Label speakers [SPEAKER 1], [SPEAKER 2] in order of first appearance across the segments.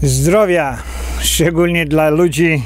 [SPEAKER 1] Zdrowia, szczególnie dla ludzi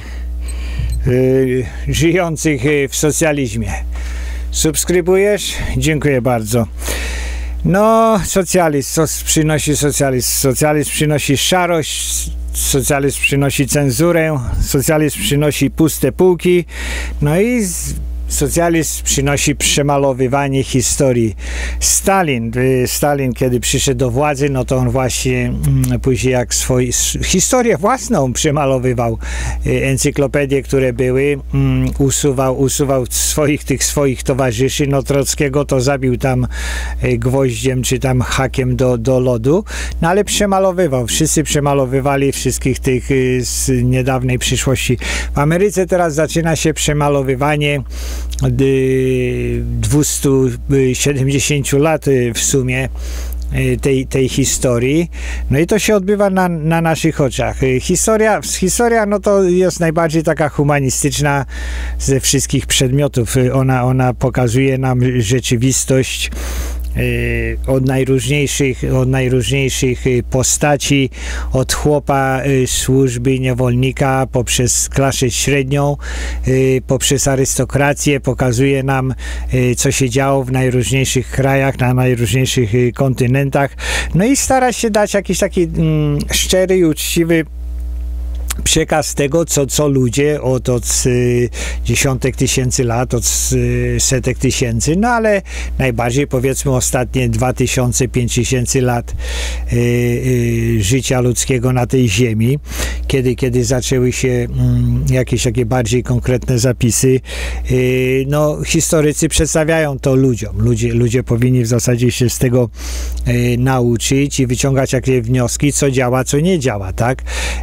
[SPEAKER 1] żyjących w socjalizmie. Subskrybujesz? Dziękuję bardzo. No, socjalizm, co przynosi socjalizm? Socjalizm przynosi szarość, socjalizm przynosi cenzurę, socjalizm przynosi puste półki, no i socjalizm przynosi przemalowywanie historii. Stalin, kiedy przyszedł do władzy, no to on właśnie później jak historię własną przemalowywał. Encyklopedie, które były, usuwał swoich towarzyszy. No Trockiego to zabił tam gwoździem, czy tam hakiem do lodu, no ale przemalowywał. Wszyscy przemalowywali wszystkich tych z niedawnej przyszłości. W Ameryce teraz zaczyna się przemalowywanie 270 lat w sumie tej historii. No i to się odbywa na naszych oczach. Historia no to jest najbardziej taka humanistyczna ze wszystkich przedmiotów. Ona pokazuje nam rzeczywistość od najróżniejszych postaci, od chłopa służby niewolnika, poprzez klasę średnią, poprzez arystokrację, pokazuje nam, co się działo w najróżniejszych krajach, na najróżniejszych kontynentach. No i stara się dać jakiś taki szczery i uczciwy przekaz tego, co ludzie od dziesiątek tysięcy lat, od setek tysięcy, no ale najbardziej powiedzmy ostatnie 2000-5000 lat życia ludzkiego na tej ziemi, kiedy zaczęły się jakieś takie bardziej konkretne zapisy, no historycy przedstawiają to ludziom. Ludzie powinni w zasadzie się z tego nauczyć i wyciągać jakieś wnioski, co działa, co nie działa, tak?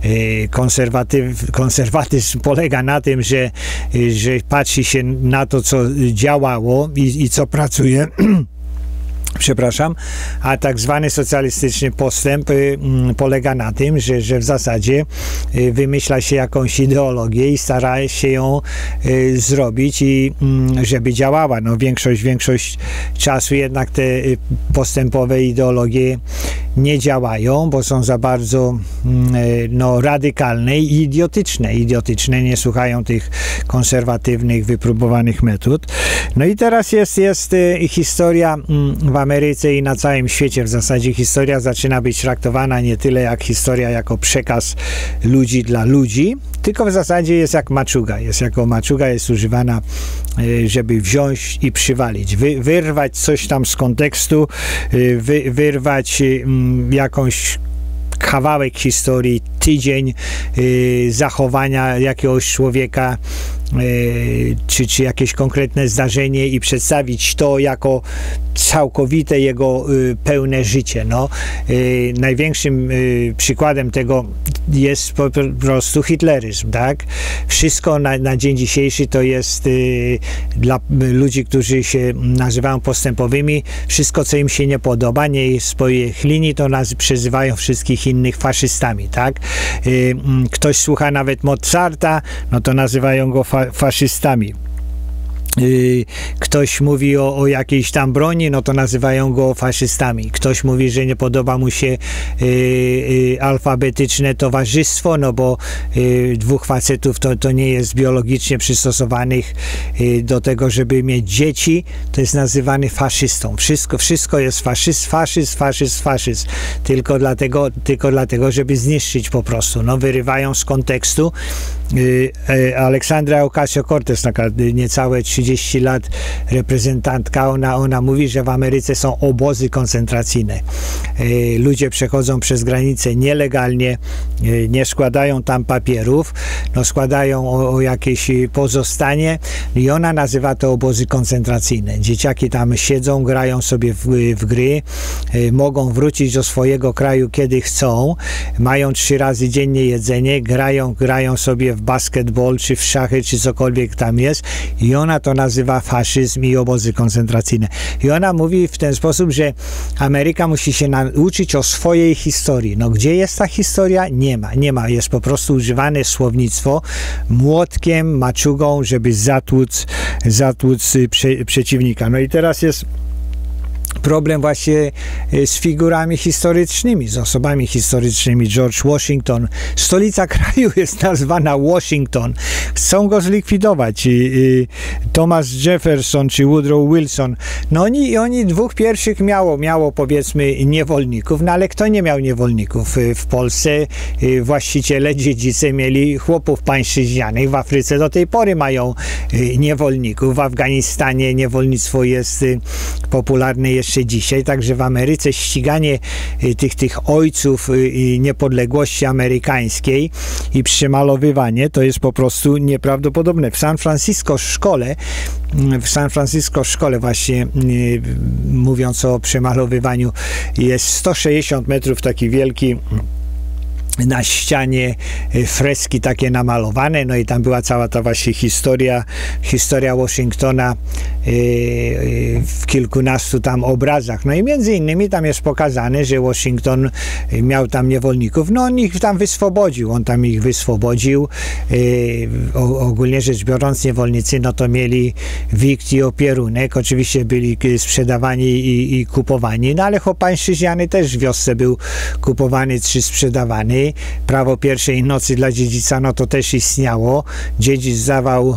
[SPEAKER 1] Konserwatyzm polega na tym, że patrzy się na to, co działało i co pracuje, przepraszam, a tak zwany socjalistyczny postęp polega na tym, że w zasadzie wymyśla się jakąś ideologię i stara się ją zrobić i żeby działała. No większość czasu jednak te postępowe ideologie nie działają, bo są za bardzo radykalne i idiotyczne, nie słuchają tych konserwatywnych, wypróbowanych metod. No i teraz jest historia w Ameryce i na całym świecie. W zasadzie historia zaczyna być traktowana nie tyle jak historia jako przekaz ludzi dla ludzi, tylko w zasadzie jest jak maczuga. Jest używana, żeby wziąć i przywalić. Wyrwać coś tam z kontekstu, wyrwać jakąś kawałek historii, tydzień zachowania jakiegoś człowieka, czy jakieś konkretne zdarzenie i przedstawić to jako całkowite jego pełne życie. No, największym przykładem tego jest po prostu hitleryzm, tak? Wszystko na dzień dzisiejszy to jest dla ludzi, którzy się nazywają postępowymi, wszystko, co im się nie podoba, nie jest po ich linii, to przezywają wszystkich innych faszystami, tak? Ktoś słucha nawet Mozarta, no to nazywają go faszystami. Ktoś mówi o jakiejś tam broni, no to nazywają go faszystami. Ktoś mówi, że nie podoba mu się alfabetyczne towarzystwo, no bo dwóch facetów to nie jest biologicznie przystosowanych do tego, żeby mieć dzieci, to jest nazywany faszystą. Wszystko jest faszyzm. Tylko dlatego, żeby zniszczyć po prostu. No, wyrywają z kontekstu. Aleksandra Ocasio-Cortez, taka niecałe 30 lat reprezentantka, ona mówi, że w Ameryce są obozy koncentracyjne. Ludzie przechodzą przez granicę nielegalnie, nie składają tam papierów, no składają o jakieś pozostanie i ona nazywa to obozy koncentracyjne. Dzieciaki tam siedzą, grają sobie w gry, mogą wrócić do swojego kraju kiedy chcą, mają 3 razy dziennie jedzenie, grają sobie w basketball, czy w szachy, czy cokolwiek tam jest i ona to nazywa faszyzm i obozy koncentracyjne. I ona mówi w ten sposób, że Ameryka musi się nauczyć o swojej historii. No gdzie jest ta historia? Nie ma. Jest po prostu używane słownictwo młotkiem, maczugą, żeby zatłuc przeciwnika. No i teraz jest problem właśnie z figurami historycznymi, z osobami historycznymi. George Washington, stolica kraju jest nazwana Washington. Chcą go zlikwidować. Thomas Jefferson czy Woodrow Wilson. No oni dwóch pierwszych miało powiedzmy niewolników, no ale kto nie miał niewolników? W Polsce właściciele, dziedzice mieli chłopów pańszczyźnianych. W Afryce do tej pory mają niewolników. W Afganistanie niewolnictwo jest popularne jeszcze dzisiaj, także w Ameryce ściganie tych ojców niepodległości amerykańskiej i przemalowywanie to jest po prostu nieprawdopodobne. W San Francisco szkole właśnie, mówiąc o przemalowywaniu, jest 160 metrów taki wielki na ścianie freski takie namalowane, no i tam była cała ta właśnie historia Washingtona w kilkunastu tam obrazach. No i między innymi tam jest pokazane, że Washington miał tam niewolników, no on ich tam wyswobodził, ogólnie rzecz biorąc niewolnicy, no to mieli wikt i opierunek, oczywiście byli sprzedawani i kupowani, no ale pańszczyźniany też w wiosce był kupowany czy sprzedawany. Prawo pierwszej nocy dla dziedzica, no to też istniało. Dziedzic dawał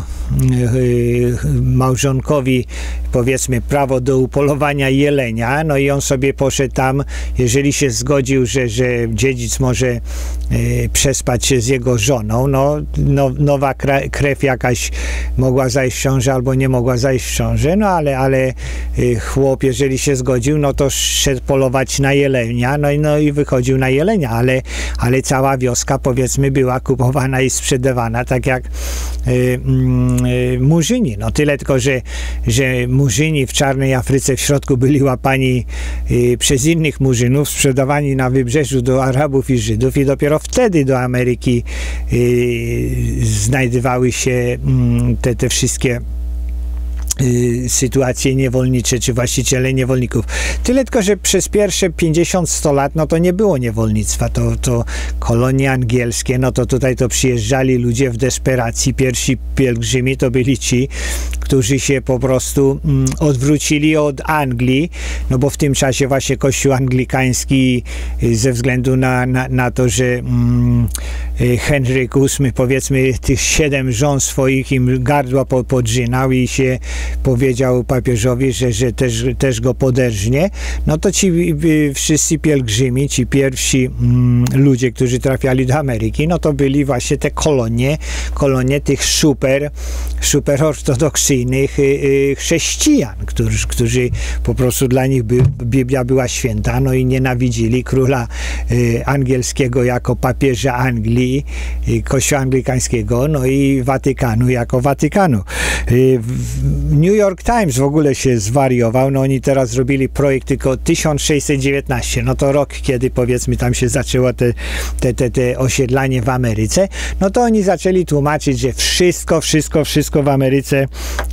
[SPEAKER 1] małżonkowi, powiedzmy, prawo do upolowania jelenia, no i on sobie poszedł tam, jeżeli się zgodził, że dziedzic może przespać się z jego żoną, nowa krew jakaś mogła zajść w ciążę albo nie mogła zajść w ciążę, no ale chłop, jeżeli się zgodził, no to szedł polować na jelenia, no i wychodził na jelenia, ale cała wioska, powiedzmy, była kupowana i sprzedawana, tak jak Murzyni. No tyle tylko, że Murzyni w czarnej Afryce w środku byli łapani przez innych Murzynów, sprzedawani na wybrzeżu do Arabów i Żydów i dopiero wtedy do Ameryki znajdowały się te wszystkie sytuacje niewolnicze, czy właściciele niewolników. Tyle tylko, że przez pierwsze 50-100 lat, no to nie było niewolnictwa, to kolonie angielskie, no to tutaj to przyjeżdżali ludzie w desperacji. Pierwsi pielgrzymi to byli ci, którzy się po prostu odwrócili od Anglii, no bo w tym czasie właśnie Kościół anglikański ze względu na to, że Henryk VIII, powiedzmy, tych 7 żon swoich im gardła podrzynał i się powiedział papieżowi, że też go poderżnie, no to ci wszyscy pielgrzymi, ci pierwsi ludzie, którzy trafiali do Ameryki, no to byli właśnie te kolonie tych super ortodoksyjnych chrześcijan, którzy po prostu dla nich Biblia była święta, no i nienawidzili króla angielskiego jako papieża Anglii, Kościoła anglikańskiego, no i Watykanu jako Watykanu. New York Times w ogóle się zwariował, no oni teraz zrobili projekt tylko 1619, no to rok, kiedy powiedzmy tam się zaczęło te osiedlanie w Ameryce, no to oni zaczęli tłumaczyć, że wszystko w Ameryce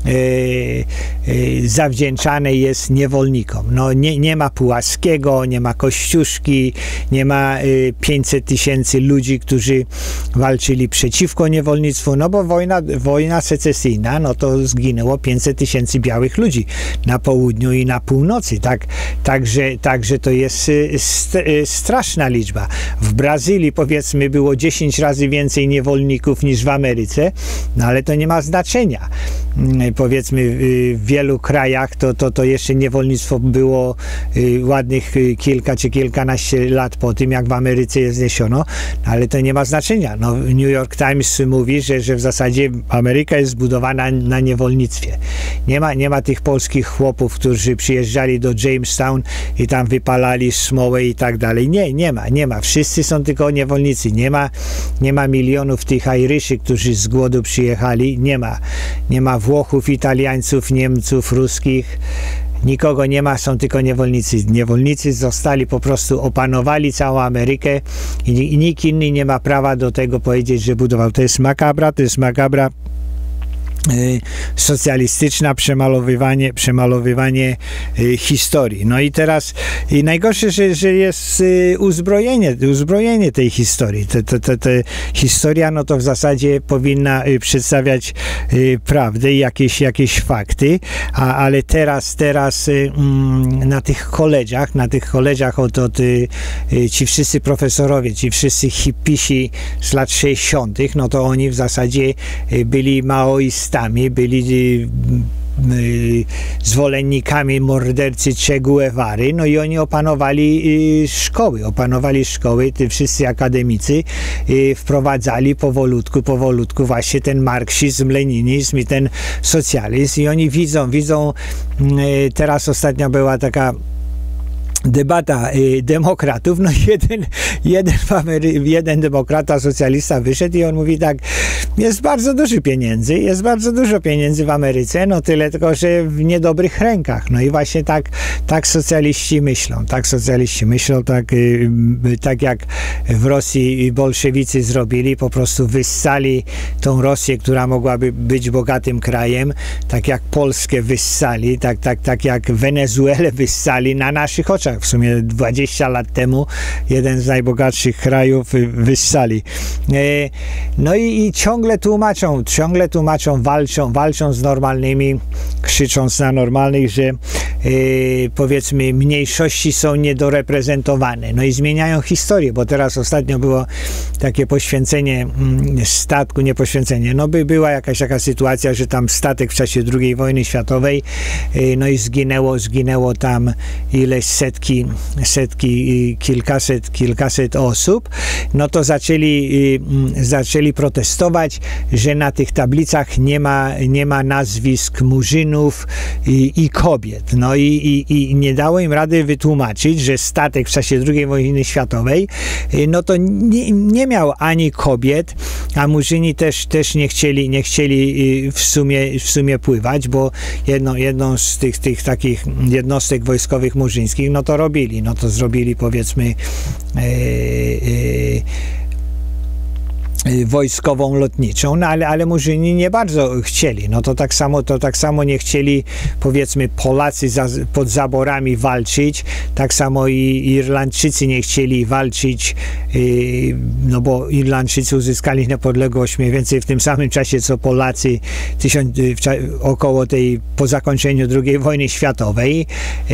[SPEAKER 1] zawdzięczane jest niewolnikom. No nie ma Pułaskiego, nie ma Kościuszki, nie ma 500 000 ludzi, którzy walczyli przeciwko niewolnictwu, no bo wojna secesyjna, no to zginęło 500 000 białych ludzi na południu i na północy, także to jest straszna liczba. W Brazylii, powiedzmy, było 10 razy więcej niewolników niż w Ameryce, no ale to nie ma znaczenia. Powiedzmy, w wielu krajach to jeszcze niewolnictwo było ładnych kilka czy kilkanaście lat po tym, jak w Ameryce je zniesiono, no, ale to nie ma znaczenia. No, New York Times mówi, że w zasadzie Ameryka jest zbudowana na niewolnictwie. Nie ma tych polskich chłopów, którzy przyjeżdżali do Jamestown i tam wypalali smołę i tak dalej. Nie ma. Wszyscy są tylko niewolnicy. Nie ma milionów tych Iriszy, którzy z głodu przyjechali. Nie ma Włochów, Italiańców, Niemców, Ruskich. Nikogo nie ma, są tylko niewolnicy. Niewolnicy zostali, po prostu opanowali całą Amerykę i nikt inny nie ma prawa do tego powiedzieć, że budował. To jest makabra. socjalistyczna, przemalowywanie historii. No i teraz najgorsze, że jest uzbrojenie tej historii. Historia, no to w zasadzie powinna przedstawiać prawdę i jakieś fakty, ale teraz na tych college'ach ci wszyscy profesorowie, ci wszyscy hipisi z lat 60., no to oni w zasadzie byli maoistami, byli zwolennikami mordercy Che Guevary, no i oni opanowali szkoły, wszyscy akademicy wprowadzali powolutku właśnie ten marksizm, leninizm i ten socjalizm i oni widzą, teraz ostatnio była taka debata demokratów, no jeden demokrata, socjalista wyszedł i on mówi tak, jest bardzo dużo pieniędzy w Ameryce, no tyle tylko, że w niedobrych rękach. No i właśnie tak socjaliści myślą, tak jak w Rosji bolszewicy zrobili, po prostu wyssali tą Rosję, która mogłaby być bogatym krajem, tak jak Polskę wyssali, tak jak Wenezuelę wyssali na naszych oczach. W sumie 20 lat temu jeden z najbogatszych krajów wyssali. No i ciągle tłumaczą, walczą z normalnymi, krzycząc na normalnych, że powiedzmy mniejszości są niedoreprezentowane. No i zmieniają historię, bo teraz ostatnio było takie poświęcenie statku, nie poświęcenie, no była jakaś taka sytuacja, że tam statek w czasie II wojny światowej, no i zginęło tam ileś setki, kilkaset osób, no to zaczęli protestować, że na tych tablicach nie ma nazwisk murzynów i kobiet. No i nie dało im rady wytłumaczyć, że statek w czasie II wojny światowej, no to nie miał ani kobiet, a murzyni też nie chcieli w sumie pływać, bo jedną z tych takich jednostek wojskowych murzyńskich, no to zrobili powiedzmy wojskową, lotniczą, no ale murzyni nie bardzo chcieli. No to tak samo nie chcieli, powiedzmy, Polacy pod zaborami walczyć, tak samo i Irlandczycy nie chcieli walczyć, no bo Irlandczycy uzyskali niepodległość mniej więcej w tym samym czasie, co Polacy po zakończeniu II wojny światowej.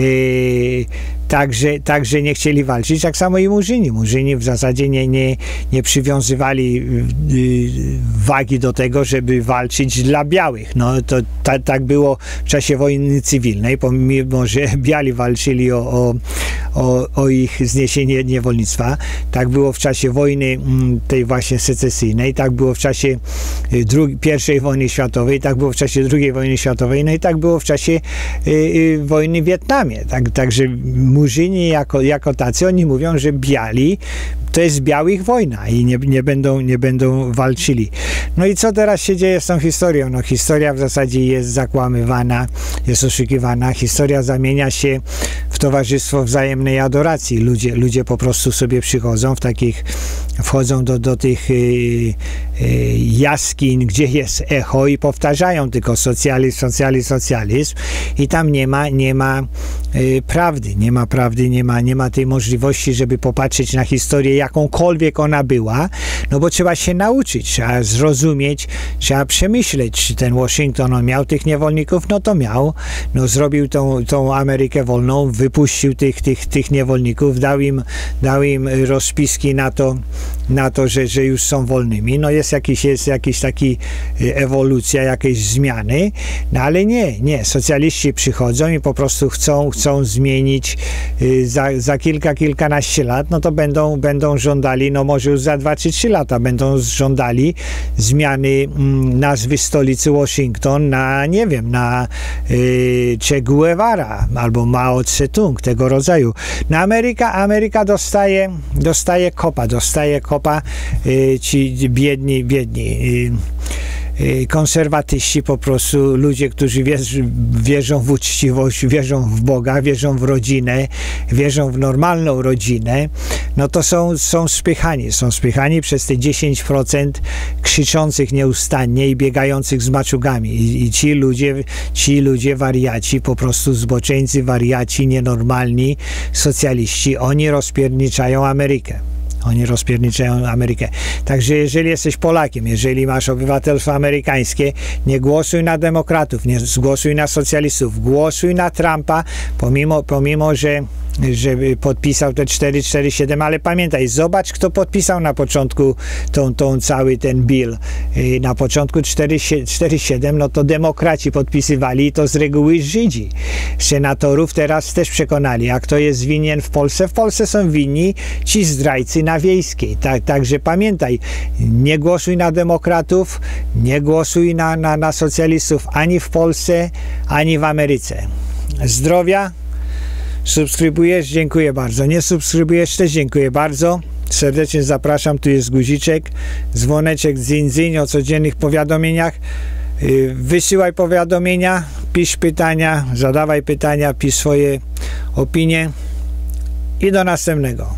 [SPEAKER 1] Także nie chcieli walczyć, tak samo i murzyni. Murzyni w zasadzie nie przywiązywali wagi do tego, żeby walczyć dla białych. No to tak było w czasie wojny cywilnej, pomimo że biali walczyli o ich zniesienie niewolnictwa. Tak było w czasie wojny tej właśnie secesyjnej, tak było w czasie I wojny światowej, tak było w czasie II wojny światowej, no i tak było w czasie wojny w Wietnamie. Także murzyni jako tacy, oni mówią, że biali to jest białych wojna i nie będą walczyli. No i co teraz się dzieje z tą historią? No historia w zasadzie jest zakłamywana, jest oszukiwana. Historia zamienia się w towarzystwo wzajemnej adoracji. Ludzie po prostu sobie przychodzą wchodzą do tych jaskiń, gdzie jest echo i powtarzają tylko socjalizm i tam nie ma prawdy, nie ma tej możliwości, żeby popatrzeć na historię, jakąkolwiek ona była, no bo trzeba się nauczyć, trzeba zrozumieć, trzeba przemyśleć, czy ten Washington, on miał tych niewolników, no to miał, no zrobił tą Amerykę wolną, wypuścił tych niewolników, dał im rozpiski na to, że już są wolnymi, no jest jakiś taki ewolucja, jakieś zmiany, no ale nie, socjaliści przychodzą i po prostu chcą zmienić za kilkanaście lat, no to będą żądali, no może już za 2 czy 3 lata będą żądali zmiany nazwy stolicy Washington na, nie wiem, na Che Guevara albo Mao Tse-tung, tego rodzaju. No Ameryka dostaje kopa, ci biedni konserwatyści, po prostu ludzie, którzy wierzą w uczciwość, wierzą w Boga, wierzą w rodzinę, wierzą w normalną rodzinę, no to są spychani. Są spychani przez te 10% krzyczących nieustannie i biegających z maczugami. I ci ludzie wariaci, po prostu zboczeńcy, wariaci, nienormalni, socjaliści, oni rozpierniczają Amerykę. Oni rozpierniczają Amerykę. Także jeżeli jesteś Polakiem, jeżeli masz obywatelstwo amerykańskie, nie głosuj na demokratów, nie głosuj na socjalistów, głosuj na Trumpa, pomimo że podpisał te 447, ale pamiętaj, zobacz, kto podpisał na początku cały ten bill. Na początku 447, no to demokraci podpisywali i to z reguły Żydzi. Senatorów teraz też przekonali. A kto jest winien w Polsce? W Polsce są winni ci zdrajcy na Wiejskiej. Także pamiętaj, nie głosuj na demokratów, nie głosuj na socjalistów ani w Polsce, ani w Ameryce. Zdrowia. Subskrybujesz? Dziękuję bardzo. Nie subskrybujesz? Też dziękuję bardzo. Serdecznie zapraszam. Tu jest guziczek, dzwoneczek, dzyń o codziennych powiadomieniach. Wysyłaj powiadomienia, pisz pytania, zadawaj pytania, pisz swoje opinie i do następnego.